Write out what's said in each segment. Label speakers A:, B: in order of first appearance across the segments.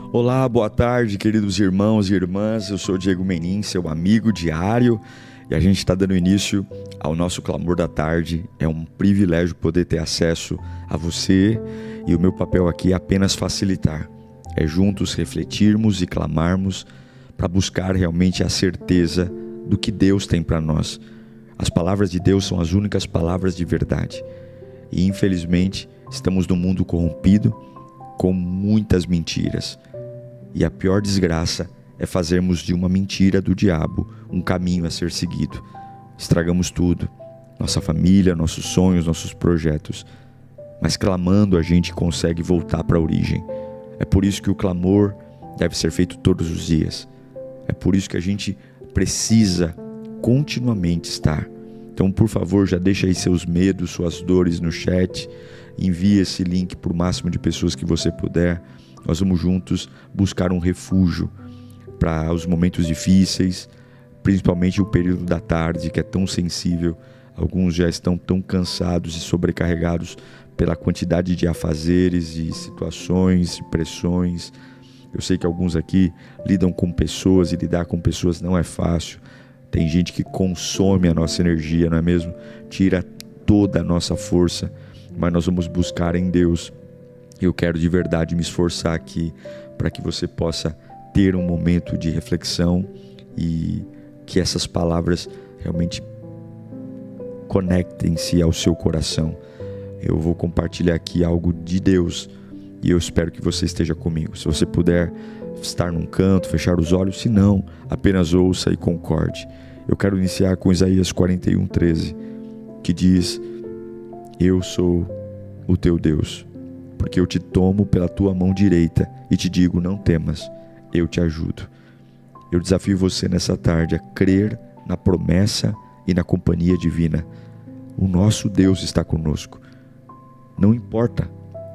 A: Olá, boa tarde, queridos irmãos e irmãs. Eu sou o Diego Menin, seu amigo diário, e a gente está dando início ao nosso Clamor da Tarde. É um privilégio poder ter acesso a você, e o meu papel aqui é apenas facilitar. É juntos refletirmos e clamarmos para buscar realmente a certeza do que Deus tem para nós. As palavras de Deus são as únicas palavras de verdade. E infelizmente estamos num mundo corrompido com muitas mentiras. E a pior desgraça é fazermos de uma mentira do diabo um caminho a ser seguido. Estragamos tudo, nossa família, nossos sonhos, nossos projetos. Mas clamando a gente consegue voltar para a origem. É por isso que o clamor deve ser feito todos os dias. É por isso que a gente precisa continuamente estar. Então, por favor, já deixa aí seus medos, suas dores no chat. Envie esse link para o máximo de pessoas que você puder. Nós vamos juntos buscar um refúgio para os momentos difíceis, principalmente o período da tarde, que é tão sensível. Alguns já estão tão cansados e sobrecarregados pela quantidade de afazeres e situações, pressões. Eu sei que alguns aqui lidam com pessoas, e lidar com pessoas não é fácil. Tem gente que consome a nossa energia, não é mesmo? Tira toda a nossa força, mas nós vamos buscar em Deus. Eu quero de verdade me esforçar aqui para que você possa ter um momento de reflexão e que essas palavras realmente conectem-se ao seu coração. Eu vou compartilhar aqui algo de Deus e eu espero que você esteja comigo. Se você puder estar num canto, fechar os olhos, se não, apenas ouça e concorde. Eu quero iniciar com Isaías 41:13, que diz: Eu sou o teu Deus, porque eu te tomo pela tua mão direita e te digo, não temas, eu te ajudo. Eu desafio você nessa tarde a crer na promessa e na companhia divina. O nosso Deus está conosco. Não importa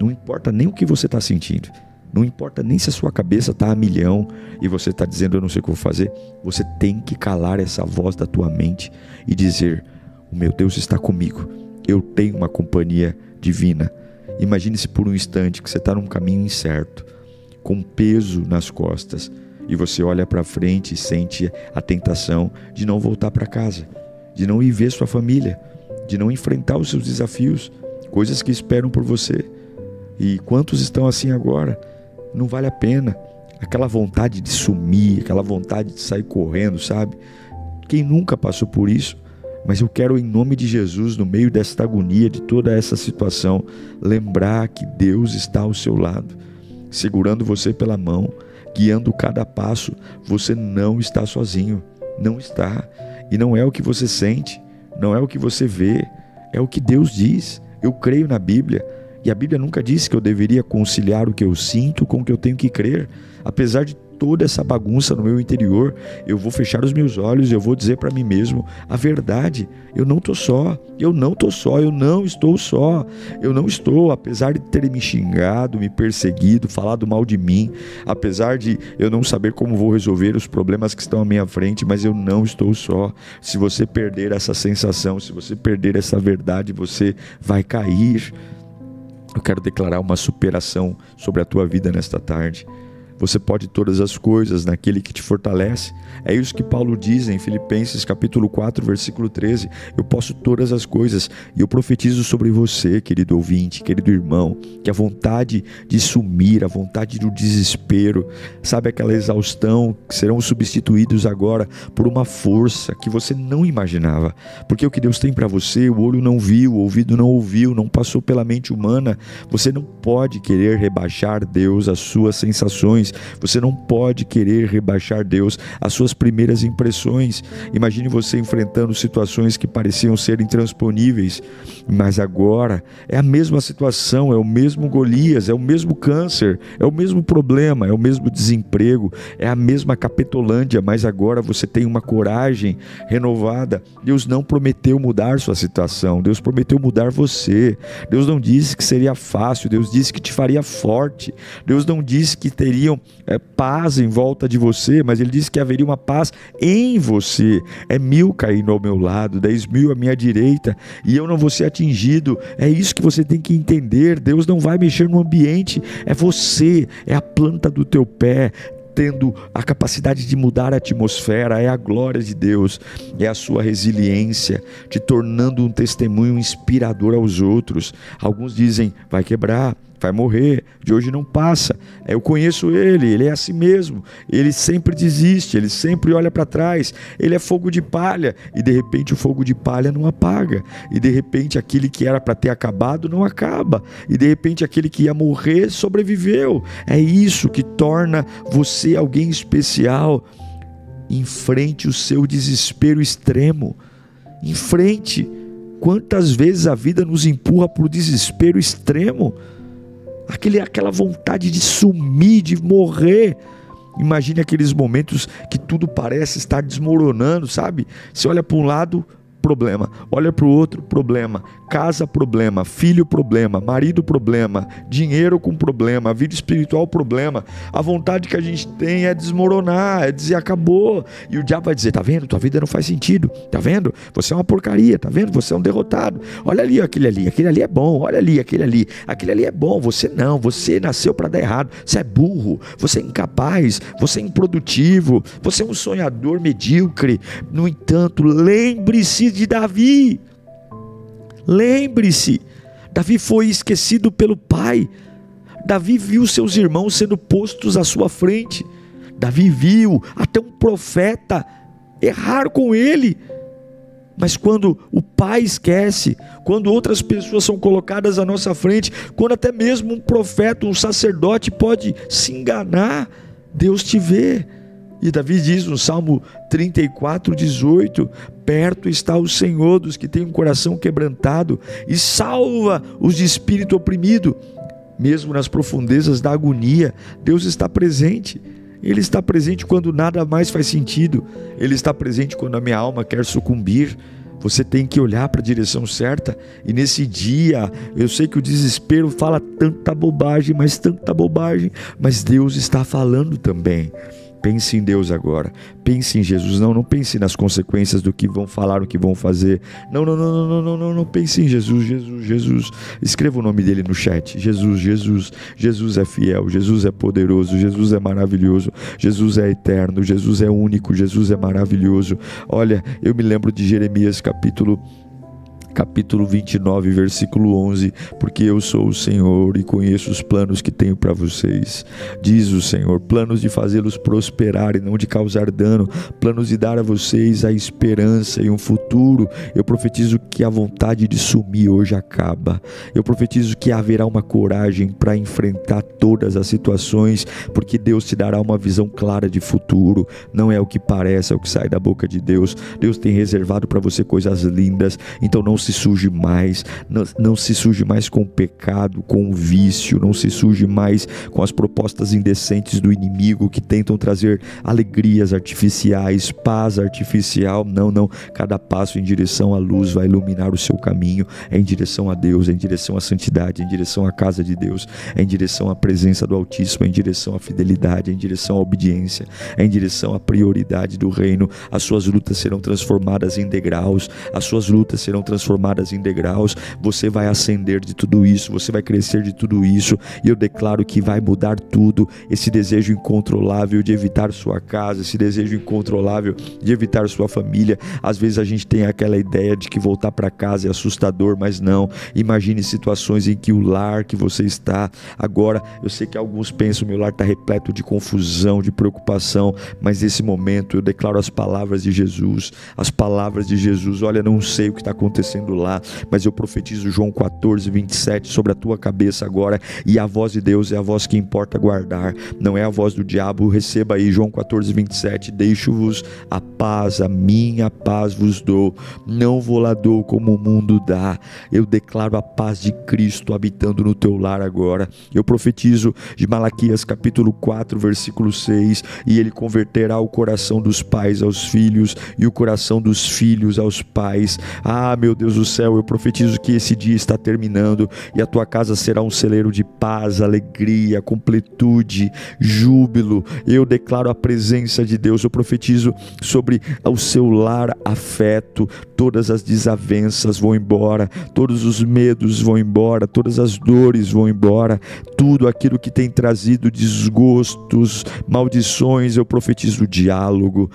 A: nem o que você está sentindo. Não importa nem se a sua cabeça está a milhão e você está dizendo, eu não sei o que vou fazer. Você tem que calar essa voz da tua mente e dizer, o meu Deus está comigo. Eu tenho uma companhia divina. Imagine-se por um instante que você está num caminho incerto, com peso nas costas, e você olha para frente e sente a tentação de não voltar para casa, de não ir ver sua família, de não enfrentar os seus desafios, coisas que esperam por você. E quantos estão assim agora? Não vale a pena. Aquela vontade de sumir, aquela vontade de sair correndo, sabe? Quem nunca passou por isso? Mas eu quero, em nome de Jesus, no meio desta agonia, de toda essa situação, lembrar que Deus está ao seu lado, segurando você pela mão, guiando cada passo. Você não está sozinho, não está. E não é o que você sente, não é o que você vê, é o que Deus diz. Eu creio na Bíblia, e a Bíblia nunca disse que eu deveria conciliar o que eu sinto com o que eu tenho que crer. Apesar de toda essa bagunça no meu interior, eu vou fechar os meus olhos e eu vou dizer para mim mesmo a verdade. Eu não estou só, eu não estou só, eu não estou só. Eu não estou, apesar de terem me xingado, me perseguido, falado mal de mim, apesar de eu não saber como vou resolver os problemas que estão à minha frente, mas eu não estou só. Se você perder essa sensação, se você perder essa verdade, você vai cair. Eu quero declarar uma superação sobre a tua vida nesta tarde. Você pode todas as coisas naquele que te fortalece. É isso que Paulo diz em Filipenses capítulo 4, versículo 13. Eu posso todas as coisas. E eu profetizo sobre você, querido ouvinte, querido irmão, que a vontade de sumir, a vontade do desespero, sabe, aquela exaustão, que serão substituídos agora por uma força que você não imaginava. Porque o que Deus tem para você, o olho não viu, o ouvido não ouviu, não passou pela mente humana. Você não pode querer rebaixar Deus às suas sensações. Você não pode querer rebaixar Deus às suas primeiras impressões. Imagine você enfrentando situações que pareciam ser intransponíveis, mas agora é a mesma situação, é o mesmo Golias, é o mesmo câncer, é o mesmo problema, é o mesmo desemprego, é a mesma Capetolândia, mas agora você tem uma coragem renovada. Deus não prometeu mudar sua situação, Deus prometeu mudar você. Deus não disse que seria fácil, Deus disse que te faria forte. Deus não disse que teriam paz em volta de você, mas ele disse que haveria uma paz em você. 1.000 caindo ao meu lado, 10.000 à minha direita, e eu não vou ser atingido. É isso que você tem que entender. Deus não vai mexer no ambiente, é você, é a planta do teu pé, tendo a capacidade de mudar a atmosfera. É a glória de Deus, é a sua resiliência, te tornando um testemunho inspirador aos outros. Alguns dizem, vai quebrar, vai morrer, de hoje não passa. Eu conheço ele é assim mesmo, ele sempre desiste, ele sempre olha para trás, ele é fogo de palha, e de repente o fogo de palha não apaga, e de repente aquele que era para ter acabado não acaba, e de repente aquele que ia morrer sobreviveu. É isso que torna você alguém especial. Enfrente o seu desespero extremo, enfrente. Quantas vezes a vida nos empurra para o desespero extremo, aquela vontade de sumir, de morrer. Imagine aqueles momentos que tudo parece estar desmoronando, sabe? Você olha para um lado, problema, olha para o outro, problema, casa, problema, filho, problema, marido, problema, dinheiro com problema, vida espiritual, problema. A vontade que a gente tem é desmoronar, é dizer acabou, e o diabo vai dizer, tá vendo, tua vida não faz sentido, tá vendo, você é uma porcaria, tá vendo, você é um derrotado, olha ali, aquele ali é bom, olha ali, aquele ali é bom, você não, você nasceu para dar errado, você é burro, você é incapaz, você é improdutivo, você é um sonhador medíocre. No entanto, lembre-se de Davi. Lembre-se, Davi foi esquecido pelo pai. Davi viu seus irmãos sendo postos à sua frente. Davi viu até um profeta errar com ele. Mas quando o pai esquece, quando outras pessoas são colocadas à nossa frente, quando até mesmo um profeta, um sacerdote pode se enganar, Deus te vê. E Davi diz no Salmo 34:18, perto está o Senhor dos que têm um coração quebrantado e salva os de espírito oprimido. Mesmo nas profundezas da agonia, Deus está presente. Ele está presente quando nada mais faz sentido. Ele está presente quando a minha alma quer sucumbir. Você tem que olhar para a direção certa. E nesse dia, eu sei que o desespero fala tanta bobagem, mas Deus está falando também. Pense em Deus agora, pense em Jesus. Não pense nas consequências do que vão falar, o que vão fazer. Não, pense em Jesus. Escreva o nome dele no chat. Jesus é fiel, Jesus é poderoso, Jesus é maravilhoso, Jesus é eterno, Jesus é único, Jesus é maravilhoso. Olha, eu me lembro de Jeremias capítulo 29, versículo 11, porque eu sou o Senhor e conheço os planos que tenho para vocês, diz o Senhor, planos de fazê-los prosperar e não de causar dano, planos de dar a vocês a esperança e um futuro. Eu profetizo que a vontade de sumir hoje acaba. Eu profetizo que haverá uma coragem para enfrentar todas as situações, porque Deus te dará uma visão clara de futuro. Não é o que parece, é o que sai da boca de Deus. Deus tem reservado para você coisas lindas. Então não se suje mais, não se suje mais com o pecado, com o vício, não se suje mais com as propostas indecentes do inimigo que tentam trazer alegrias artificiais, paz artificial. Não, cada passo em direção à luz vai iluminar o seu caminho, é em direção a Deus, é em direção à santidade, é em direção à casa de Deus, é em direção à presença do Altíssimo, é em direção à fidelidade, é em direção à obediência, é em direção à prioridade do reino. As suas lutas serão transformadas em degraus, as suas lutas serão transformadas em degraus. Você vai ascender de tudo isso, você vai crescer de tudo isso, e eu declaro que vai mudar tudo. Esse desejo incontrolável de evitar sua casa, esse desejo incontrolável de evitar sua família. Às vezes a gente tem aquela ideia de que voltar para casa é assustador, mas não. Imagine situações em que o lar que você está agora, eu sei que alguns pensam, meu lar está repleto de confusão, de preocupação, mas nesse momento eu declaro as palavras de Jesus, olha, não sei o que está acontecendo lá, mas eu profetizo João 14:27 sobre a tua cabeça agora, e a voz de Deus é a voz que importa guardar, não é a voz do diabo. Receba aí João 14:27, deixo-vos a paz, a minha paz vos dou, dou, não vou lá dou como o mundo dá. Eu declaro a paz de Cristo habitando no teu lar agora. Eu profetizo de Malaquias capítulo 4, versículo 6, e ele converterá o coração dos pais aos filhos e o coração dos filhos aos pais. Ah, meu Deus do céu, eu profetizo que esse dia está terminando e a tua casa será um celeiro de paz, alegria, completude, júbilo. Eu declaro a presença de Deus. Eu profetizo sobre o seu lar afeto. Todas as desavenças vão embora, todos os medos vão embora, todas as dores vão embora, tudo aquilo que tem trazido desgostos, maldições. Eu profetizo o diálogo,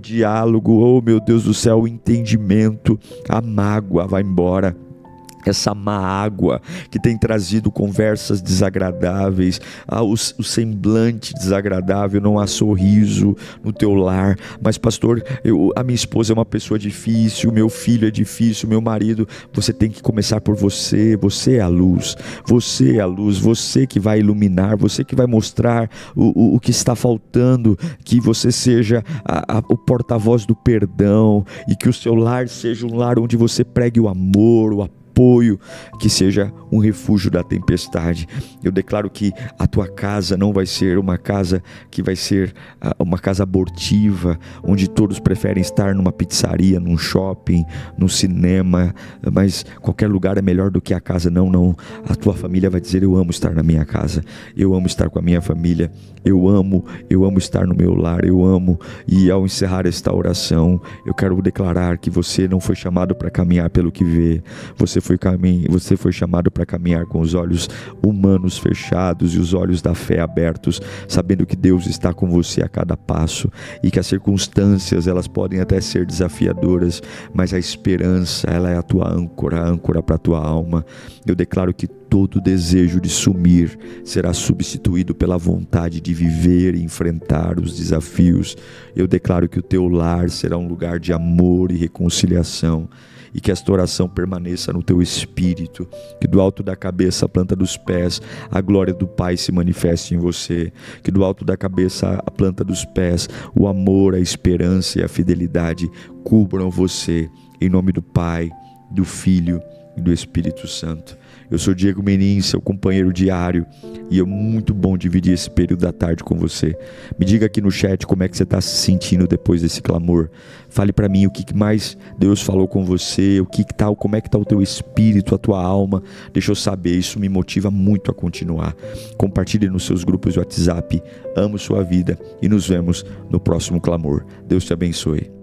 A: oh meu Deus do céu, o entendimento, a mágoa vai embora. Essa má água que tem trazido conversas desagradáveis, o semblante desagradável, não há sorriso no teu lar. Mas pastor, a minha esposa é uma pessoa difícil, meu filho é difícil, meu marido. Você tem que começar por você. Você é a luz, você é a luz, você que vai iluminar, você que vai mostrar o que está faltando, que você seja o porta-voz do perdão, e que o seu lar seja um lar onde você pregue o amor, o apoio, que seja um refúgio da tempestade. Eu declaro que a tua casa não vai ser uma casa que vai ser uma casa abortiva, onde todos preferem estar numa pizzaria, num shopping, num cinema, mas qualquer lugar é melhor do que a casa. Não, a tua família vai dizer: eu amo estar na minha casa, eu amo estar com a minha família, eu amo estar no meu lar, eu amo. E ao encerrar esta oração, eu quero declarar que você não foi chamado para caminhar pelo que vê, você foi chamado para caminhar com os olhos humanos fechados e os olhos da fé abertos, sabendo que Deus está com você a cada passo, e que as circunstâncias, elas podem até ser desafiadoras, mas a esperança, ela é a tua âncora, a âncora para a tua alma. Eu declaro que todo desejo de sumir será substituído pela vontade de viver e enfrentar os desafios. Eu declaro que o teu lar será um lugar de amor e reconciliação, e que esta oração permaneça no teu espírito, que do alto da cabeça à planta dos pés a glória do Pai se manifeste em você, que do alto da cabeça à planta dos pés o amor, a esperança e a fidelidade cubram você, em nome do Pai, do Filho e do Espírito Santo. Eu sou Diego Menin, seu companheiro diário, e é muito bom dividir esse período da tarde com você. Me diga aqui no chat como é que você está se sentindo depois desse clamor. Fale para mim o que mais Deus falou com você, como é que está o teu espírito, a tua alma. Deixa eu saber, isso me motiva muito a continuar. Compartilhe nos seus grupos de WhatsApp. Amo sua vida e nos vemos no próximo clamor. Deus te abençoe.